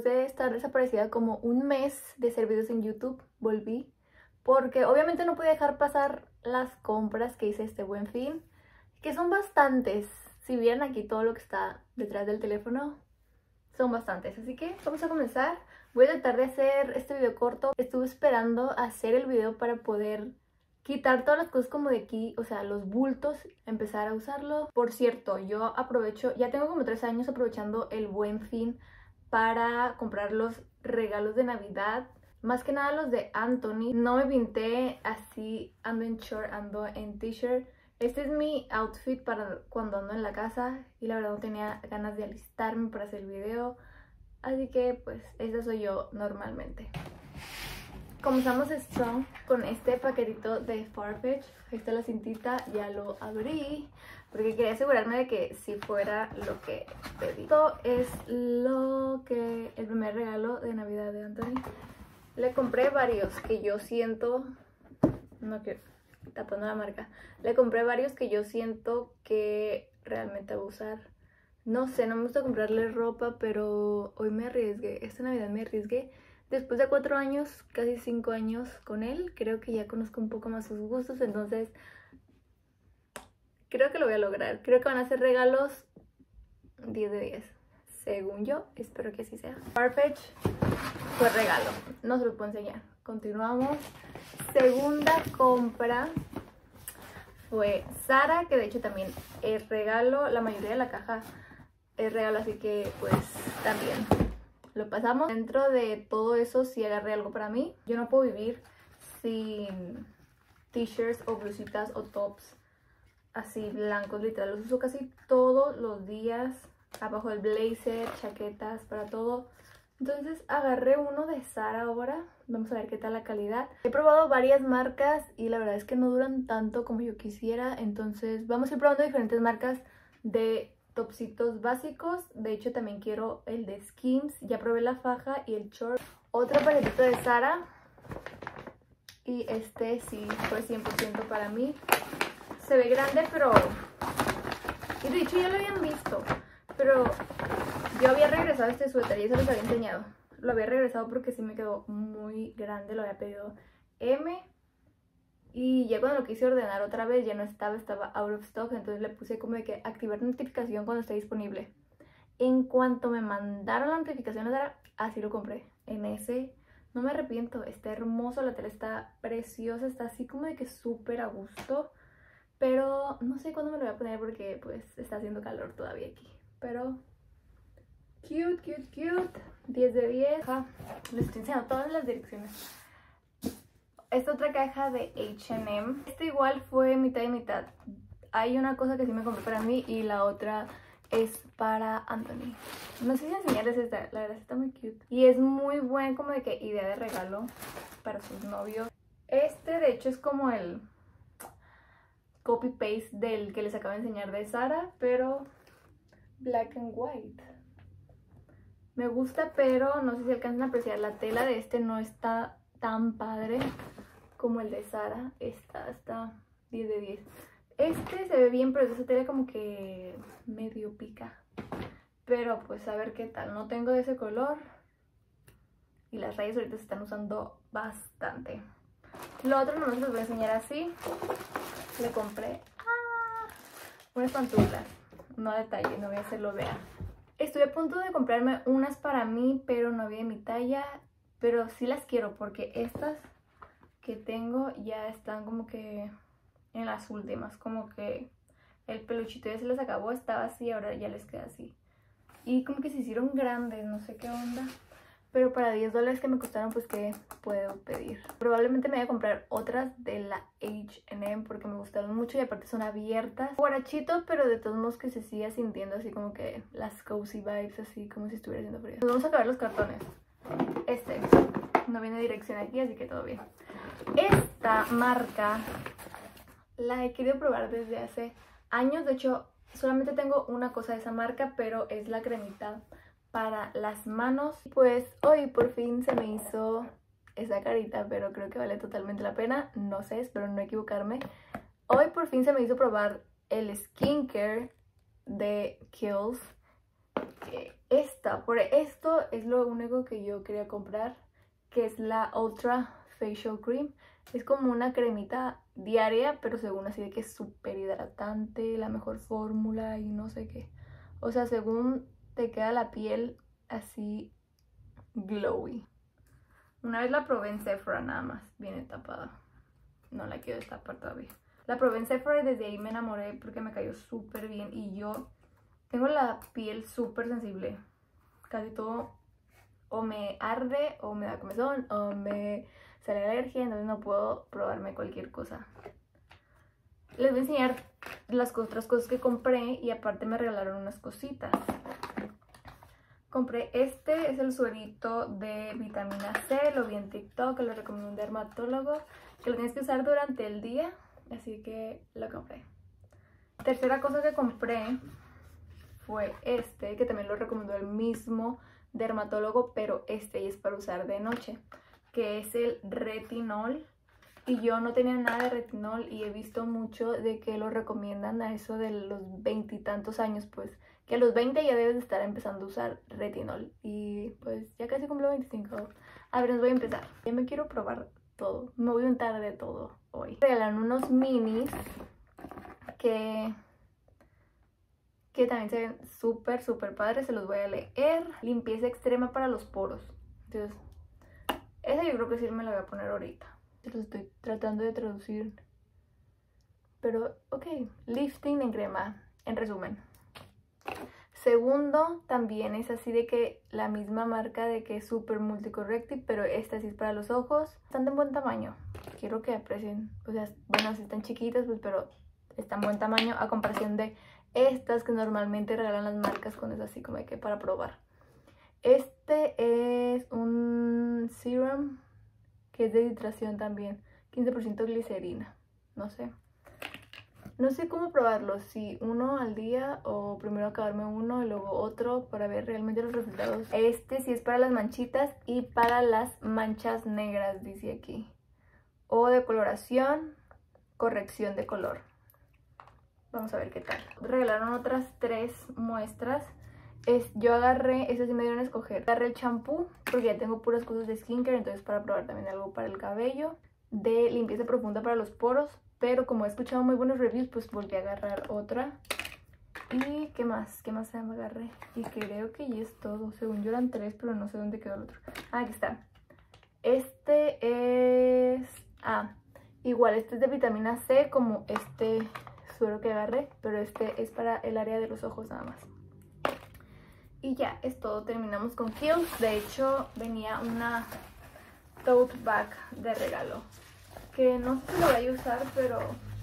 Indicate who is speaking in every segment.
Speaker 1: después de estar desaparecida como un mes de hacer videos en YouTube, volví. Porque obviamente no podía dejar pasar las compras que hice este Buen Fin, que son bastantes. Si vieran aquí todo lo que está detrás del teléfono, son bastantes. Así que vamos a comenzar. Voy a tratar de hacer este video corto. Estuve esperando hacer el video para poder quitar todas las cosas como de aquí, o sea, los bultos, empezar a usarlo. Por cierto, yo aprovecho, ya tengo como 3 años aprovechando el Buen Fin para comprar los regalos de Navidad. Más que nada los de Anthony. No me pinté así, ando en short, ando en t-shirt. Este es mi outfit para cuando ando en la casa y la verdad no tenía ganas de alistarme para hacer el video. Así que pues esa soy yo normalmente. Comenzamos esto con este paquetito de Farfetch. Ahí está la cintita, ya lo abrí porque quería asegurarme de que si fuera lo que pedí. Esto es el primer regalo de Navidad de Anthony. Le compré varios que yo siento, no quiero tapando la marca, le compré varios que yo siento que realmente va a usar. No sé, no me gusta comprarle ropa, pero hoy me arriesgué, esta Navidad me arriesgué. Después de 4 años, casi 5 años con él, creo que ya conozco un poco más sus gustos, entonces creo que lo voy a lograr. Creo que van a ser regalos 10 de 10, según yo, espero que así sea. Farfetch fue regalo, no se lo puedo enseñar. Continuamos. Segunda compra fue Zara, que de hecho también es regalo. La mayoría de la caja es regalo, así que pues también lo pasamos. Dentro de todo eso sí agarré algo para mí. Yo no puedo vivir sin t-shirts o blusitas o tops así blancos, literal. Los uso casi todos los días. Abajo del blazer, chaquetas, para todo. Entonces agarré uno de Zara ahora. Vamos a ver qué tal la calidad. He probado varias marcas y la verdad es que no duran tanto como yo quisiera. Entonces vamos a ir probando diferentes marcas de topsitos básicos. De hecho también quiero el de Skims. Ya probé la faja y el short. Otro paquetito de Zara. Y este sí fue 100% para mí. Se ve grande, pero... Y de hecho ya lo habían visto. Pero yo había regresado este suéter y eso les había enseñado. Lo había regresado porque sí me quedó muy grande. Lo había pedido M. Y ya cuando lo quise ordenar otra vez ya no estaba out of stock. Entonces le puse como de que activar notificación cuando esté disponible. En cuanto me mandaron la notificación, así lo compré. En ese no me arrepiento. Está hermoso, la tela está preciosa. Está así como de que súper a gusto. Pero no sé cuándo me lo voy a poner porque pues está haciendo calor todavía aquí. Pero cute, cute, cute. 10 de 10. Les estoy enseñando todas las direcciones. Esta otra caja de H&M. Esta igual fue mitad y mitad. Hay una cosa que sí me compré para mí y la otra es para Anthony. No sé si enseñarles esta. La verdad está muy cute. Y es muy buena como de que idea de regalo para sus novios. Este de hecho es como el copy-paste del que les acabo de enseñar de Zara, pero black and white. Me gusta, pero no sé si alcanzan a apreciar. La tela de este no está tan padre como el de Zara. Esta está 10 de 10. Este se ve bien, pero esa tela como que medio pica. Pero pues a ver qué tal. No tengo de ese color. Y las rayas ahorita se están usando bastante. Lo otro no se los voy a enseñar así. Le compré unas pantuflas. No detalle, no voy a hacerlo, vean. Estuve a punto de comprarme unas para mí, pero no había de mi talla. Pero sí las quiero porque estas que tengo ya están como que en las últimas. Como que el peluchito ya se les acabó, estaba así, ahora ya les queda así. Y como que se hicieron grandes, no sé qué onda. Pero para 10 dólares que me costaron, pues ¿qué puedo pedir? Probablemente me voy a comprar otras de la H&M porque me gustaron mucho y aparte son abiertas. Guarachitos, pero de todos modos que se siga sintiendo así como que las cozy vibes, así como si estuviera haciendo frío. Nos vamos a acabar los cartones. Este no viene dirección aquí, así que todo bien. Esta marca la he querido probar desde hace años. De hecho, solamente tengo una cosa de esa marca, pero es la cremita para las manos. Pues hoy por fin se me hizo esa carita, pero creo que vale totalmente la pena. No sé, espero no equivocarme. Hoy por fin se me hizo probar el skincare de Kiehl's. Por esto es lo único que yo quería comprar, que es la Ultra Facial Cream. Es como una cremita diaria, pero según así de que es súper hidratante, la mejor fórmula y no sé qué. O sea, según te queda la piel así glowy. Una vez la probé en Sephora nada más, viene tapada. No la quiero destapar todavía. La probé en Sephora y desde ahí me enamoré porque me cayó súper bien. Y yo tengo la piel súper sensible. Casi todo o me arde, o me da comezón, o me sale alergia, entonces no puedo probarme cualquier cosa. Les voy a enseñar las otras cosas que compré y aparte me regalaron unas cositas. Compré es el suerito de vitamina C, lo vi en TikTok, lo recomendó un dermatólogo, que lo tienes que usar durante el día, así que lo compré. Tercera cosa que compré fue que también lo recomendó el mismo dermatólogo, pero y es para usar de noche, que es el retinol. Y yo no tenía nada de retinol y he visto mucho de que lo recomiendan a eso de los 20 y tantos años, pues que a los 20 ya debes de estar empezando a usar retinol. Y pues ya casi cumplo 25. A ver, voy a empezar. Ya me quiero probar todo. Me voy a untar de todo hoy. Regalaron unos minis que también se ven súper padres. Se los voy a leer. Limpieza extrema para los poros. Entonces, esa yo creo que sí me la voy a poner ahorita. Lo estoy tratando de traducir. Pero, ok. Lifting en crema, en resumen. Segundo, también es así de que la misma marca de que es Super Multicorrective, pero esta sí es para los ojos. Están de buen tamaño. Quiero que aprecien. O sea, bueno, si están chiquitas, pues, pero están buen tamaño a comparación de estas que normalmente regalan las marcas con eso así como de que para probar. Este es un serum que es de hidratación también, 15% glicerina, no sé cómo probarlo, si uno al día o primero acabarme uno y luego otro para ver realmente los resultados. Este sí es para las manchitas y para las manchas negras, dice aquí, o decoloración, corrección de color. Vamos a ver qué tal. Regalaron otras 3 muestras. Yo agarré, sí me dieron a escoger. Agarré el champú, porque ya tengo puras cosas de skincare, entonces para probar también algo para el cabello. De limpieza profunda para los poros, pero como he escuchado muy buenos reviews, pues volví a agarrar otra. ¿Y qué más? ¿Qué más me agarré? Y creo que ya es todo. Según yo eran 3, pero no sé dónde quedó el otro. Ah, aquí está. Igual este es de vitamina C, como suero que agarré, pero este es para el área de los ojos nada más. Y ya, es todo. Terminamos con Kiehl's. De hecho, venía una tote bag de regalo, que no sé si lo voy a usar, pero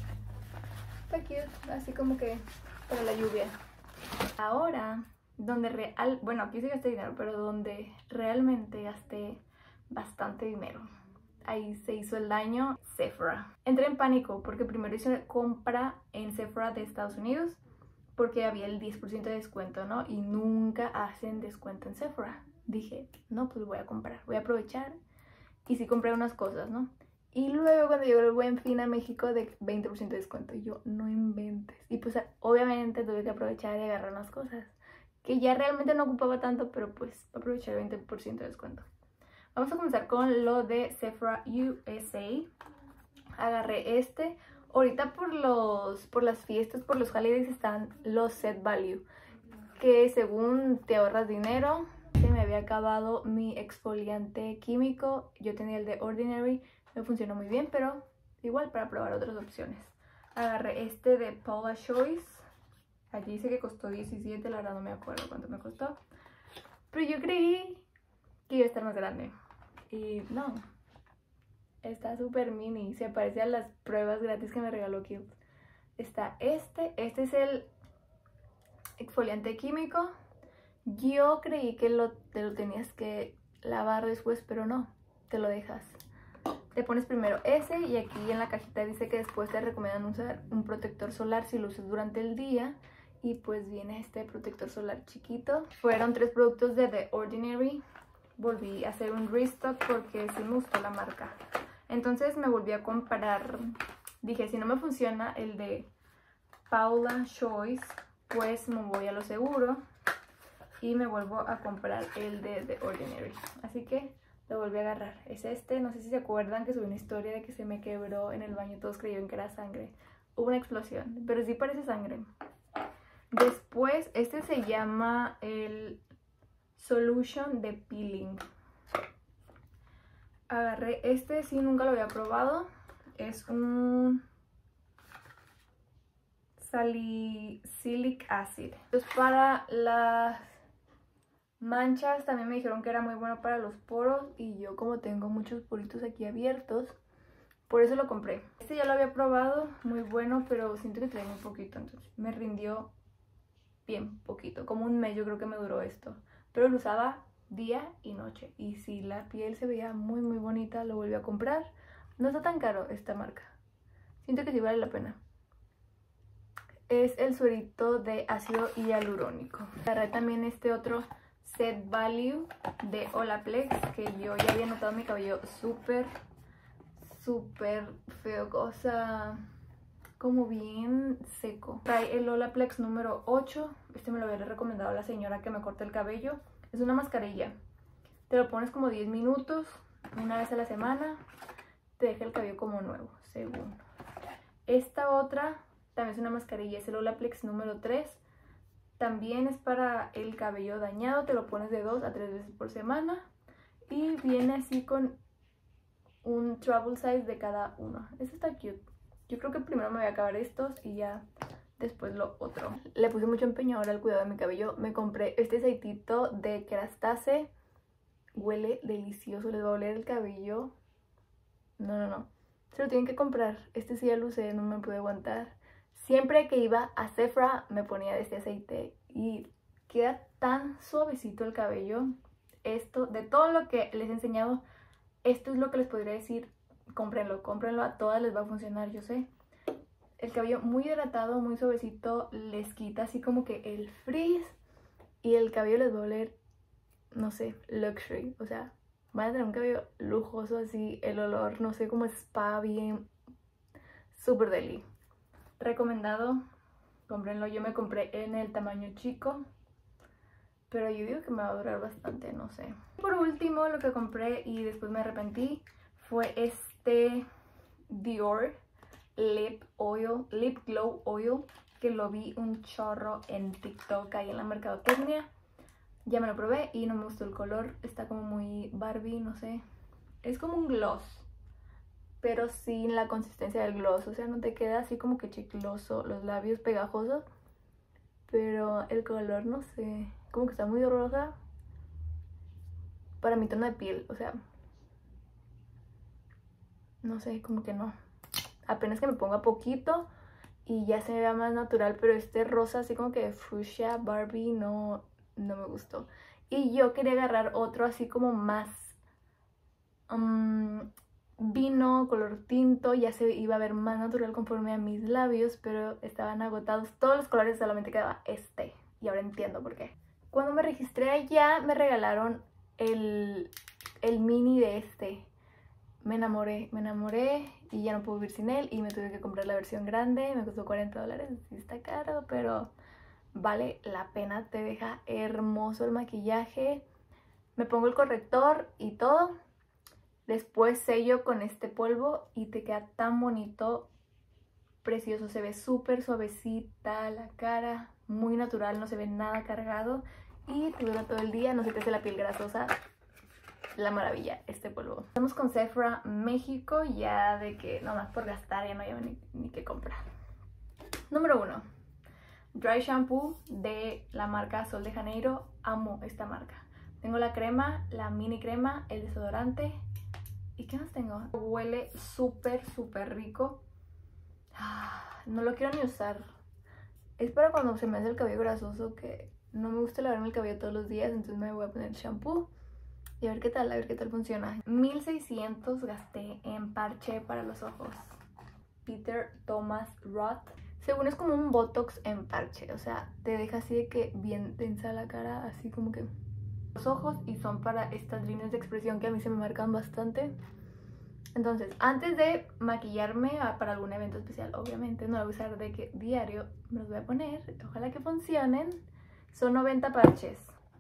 Speaker 1: está cute, así como que para la lluvia. Ahora, bueno, aquí sí gasté dinero, pero donde realmente gasté bastante dinero, ahí se hizo el daño, Sephora. Entré en pánico porque primero hice compra en Sephora de Estados Unidos porque había el 10% de descuento, ¿no? Y nunca hacen descuento en Sephora. Dije, no, pues voy a comprar, voy a aprovechar. Y sí compré unas cosas, ¿no? Y luego cuando llegó el Buen Fin a México de 20% de descuento, y yo, no inventes. Y pues obviamente tuve que aprovechar y agarrar unas cosas que ya realmente no ocupaba tanto, pero pues aprovechar el 20% de descuento. Vamos a comenzar con lo de Sephora USA. Agarré Ahorita por las fiestas, por los holidays están los set value, que según te ahorras dinero. Se me había acabado mi exfoliante químico. Yo tenía el de Ordinary, me funcionó muy bien, pero igual para probar otras opciones. Agarré de Paula Choice. Allí dice que costó 17, la verdad no me acuerdo cuánto me costó. Pero yo creí que iba a estar más grande. Y no. Está súper mini. Se parece a las pruebas gratis que me regaló Kiehl's. Está este es el exfoliante químico. Yo creí que te lo tenías que lavar después, pero no, te lo dejas. Te pones primero ese y aquí en la cajita dice que después te recomiendan usar un protector solar si lo usas durante el día. Y pues viene este protector solar chiquito. Fueron 3 productos de The Ordinary. Volví a hacer un restock porque sí me gustó la marca. Entonces me volví a comprar. Dije, si no me funciona el de Paula Choice, pues me voy a lo seguro. y me vuelvo a comprar el de The Ordinary. Así que lo volví a agarrar. Es este, no sé si se acuerdan que subí una historia de que se me quebró en el baño. Todos creyeron que era sangre. Hubo una explosión, pero sí parece sangre. Después, este se llama el Solution de Peeling. Agarré este, sí, nunca lo había probado. Es un salicylic acid. Entonces, para las manchas también me dijeron que era muy bueno para los poros. Y yo, como tengo muchos poritos aquí abiertos, por eso lo compré. Este ya lo había probado, muy bueno, pero siento que trae muy poquito. Entonces me rindió bien poquito. Como un mes yo creo que me duró esto. Pero lo usaba día y noche. Y si la piel se veía muy muy bonita, lo volví a comprar. No está tan caro esta marca. Siento que sí vale la pena. Es el suerito de ácido hialurónico. Agarré también este otro Set Value de Olaplex, que yo ya había notado mi cabello súper feo, cosa como bien seco. Trae el Olaplex número 8. Este me lo había recomendado la señora que me corta el cabello. Es una mascarilla. Te lo pones como 10 minutos, una vez a la semana. Te deja el cabello como nuevo, según. Esta otra también es una mascarilla, es el Olaplex número 3. También es para el cabello dañado. Te lo pones de 2 a 3 veces por semana. Y viene así con un travel size de cada uno. Este está cute. Yo creo que primero me voy a acabar estos y ya después lo otro. Le puse mucho empeño ahora al cuidado de mi cabello. Me compré este aceitito de Kerastase. Huele delicioso. Les va a oler el cabello. No. Se lo tienen que comprar. Este sí ya lo usé, no me pude aguantar. Siempre que iba a Sephora me ponía de este aceite y queda tan suavecito el cabello. Esto, de todo lo que les he enseñado, esto es lo que les podría decir. Cómprenlo, a todas les va a funcionar, yo sé. El cabello muy hidratado, muy suavecito, les quita así como que el frizz y el cabello les va a oler, no sé, luxury. O sea, van a tener un cabello lujoso así, el olor, no sé, como spa, bien, súper deli. Recomendado, cómprenlo. Yo me compré en el tamaño chico, pero yo digo que me va a durar bastante, no sé. Por último, lo que compré y después me arrepentí fue este Dior Lip Glow Oil, que lo vi un chorro en TikTok ahí en la mercadotecnia. Ya me lo probé y no me gustó el color. Está como muy Barbie, no sé. Es como un gloss, pero sin la consistencia del gloss. O sea, no te queda así como que chicloso, los labios pegajosos. Pero el color, no sé, como que está muy rosa para mi tono de piel. O sea, no sé, como que no. Apenas que me ponga poquito y ya se vea más natural. Pero este rosa así como que de fuchsia Barbie no me gustó. Y yo quería agarrar otro así como más vino, color tinto. Ya se iba a ver más natural conforme a mis labios, pero estaban agotados todos los colores, solamente quedaba este. Y ahora entiendo por qué. Cuando me registré allá me regalaron el mini de este. Me enamoré y ya no puedo vivir sin él y me tuve que comprar la versión grande. Me costó $40, sí está caro, pero vale la pena. Te deja hermoso el maquillaje. Me pongo el corrector y todo. Después sello con este polvo y te queda tan bonito, precioso. Se ve súper suavecita la cara, muy natural, no se ve nada cargado y te dura todo el día, no se te hace la piel grasosa. La maravilla, este polvo. Estamos con Sephora México, ya de que nomás por gastar ya no hay ni que comprar. Número 1. Dry Shampoo de la marca Sol de Janeiro. Amo esta marca. Tengo la crema, la mini crema, el desodorante. ¿Y qué más tengo? Huele súper rico. No lo quiero ni usar. Es para cuando se me hace el cabello grasoso, que no me gusta lavarme el cabello todos los días. Entonces me voy a poner el shampoo y a ver qué tal funciona. 1600 gasté en parche para los ojos. Peter Thomas Roth. Según es como un botox en parche. O sea, te deja así de que bien densa la cara, así como que los ojos, y son para estas líneas de expresión que a mí se me marcan bastante. Entonces, antes de maquillarme para algún evento especial, obviamente no lo voy a usar de que diario, me los voy a poner, ojalá que funcionen. Son 90 parches.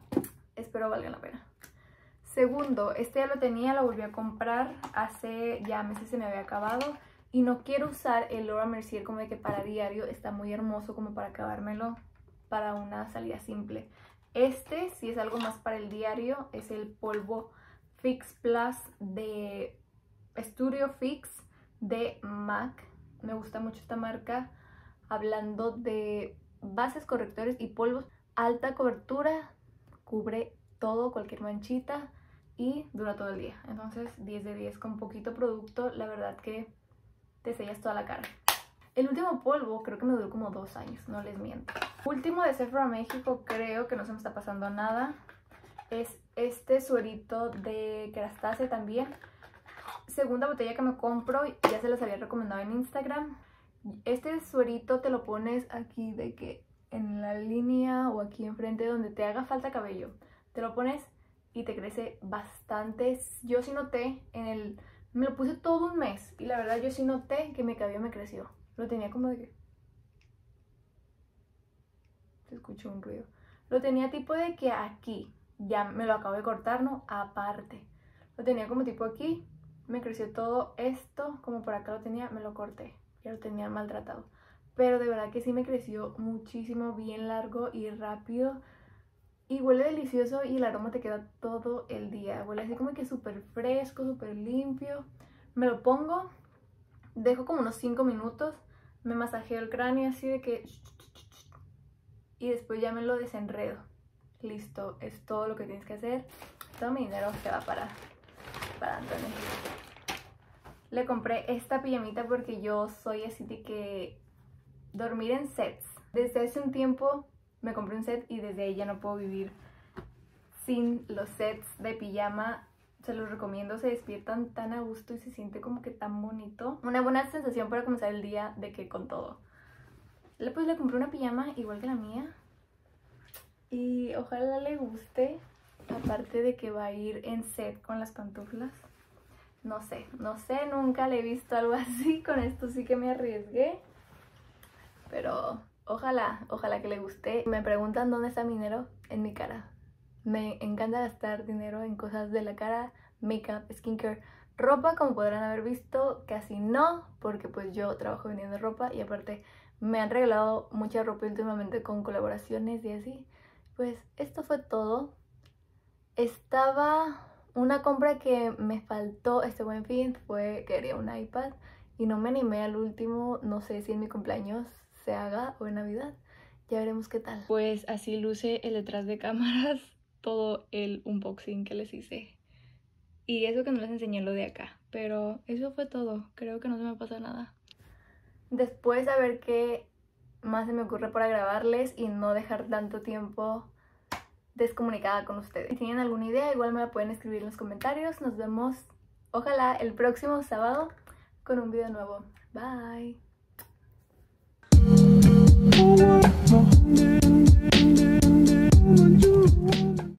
Speaker 1: espero valga la pena. Segundo, este ya lo tenía, lo volví a comprar, hace ya meses se me había acabado y no quiero usar el Laura Mercier como de que para diario, está muy hermoso como para acabármelo para una salida simple. Este sí es algo más para el diario, es el polvo Fix Plus de Studio Fix de MAC. Me gusta mucho esta marca. Hablando de bases, correctores y polvos, alta cobertura, cubre todo, cualquier manchita y dura todo el día. Entonces 10 de 10 con poquito producto, la verdad que te sellas toda la cara. El último polvo creo que me duró como 2 años, no les miento. Último de Sephora México, creo que no se me está pasando nada, es este suerito de Kerastase también. Segunda botella que me compro, ya se las había recomendado en Instagram. Este suerito te lo pones aquí de que en la línea o aquí enfrente donde te haga falta cabello. Te lo pones y te crece bastante. Yo sí noté me lo puse todo un mes y la verdad yo sí noté que mi cabello me creció. Lo tenía como de que... Se escuchó un ruido. Lo tenía tipo de que aquí. Ya me lo acabo de cortar, ¿no? Aparte. Lo tenía como tipo aquí. Me creció todo esto. Como por acá lo tenía, me lo corté. Ya lo tenía maltratado. Pero de verdad que sí me creció muchísimo, bien largo y rápido. Y huele delicioso y el aroma te queda todo el día. Huele así como que súper fresco, súper limpio. Me lo pongo, dejo como unos 5 minutos. Me masajeo el cráneo así de que... Y después ya me lo desenredo. Listo, es todo lo que tienes que hacer. Todo mi dinero se va para Anthony. Le compré esta pijamita porque yo soy así de que dormir en sets. Desde hace un tiempo me compré un set y desde ahí ya no puedo vivir sin los sets de pijama. Se los recomiendo, se despiertan tan a gusto y se siente como que tan bonito. Una buena sensación para comenzar el día de que con todo. Pues le compré una pijama igual que la mía y ojalá le guste. Aparte de que va a ir en set con las pantuflas. No sé, nunca le he visto algo así. Con esto sí que me arriesgué. Pero ojalá que le guste. Me preguntan dónde está mi dinero, en mi cara. Me encanta gastar dinero en cosas de la cara, makeup, skincare, ropa, como podrán haber visto, casi no, porque pues yo trabajo vendiendo ropa y aparte me han regalado mucha ropa últimamente con colaboraciones y así. Pues esto fue todo. Una compra que me faltó este Buen Fin fue que quería un iPad y no me animé al último, no sé si en mi cumpleaños se haga o en Navidad, ya veremos qué tal. Pues así luce el detrás de cámaras, todo el unboxing que les hice. Y eso que no les enseñé lo de acá, pero eso fue todo, creo que no se me pasa nada. Después a ver qué más se me ocurre para grabarles y no dejar tanto tiempo descomunicada con ustedes. Si tienen alguna idea, igual me la pueden escribir en los comentarios. Nos vemos, ojalá, el próximo sábado con un video nuevo. Bye.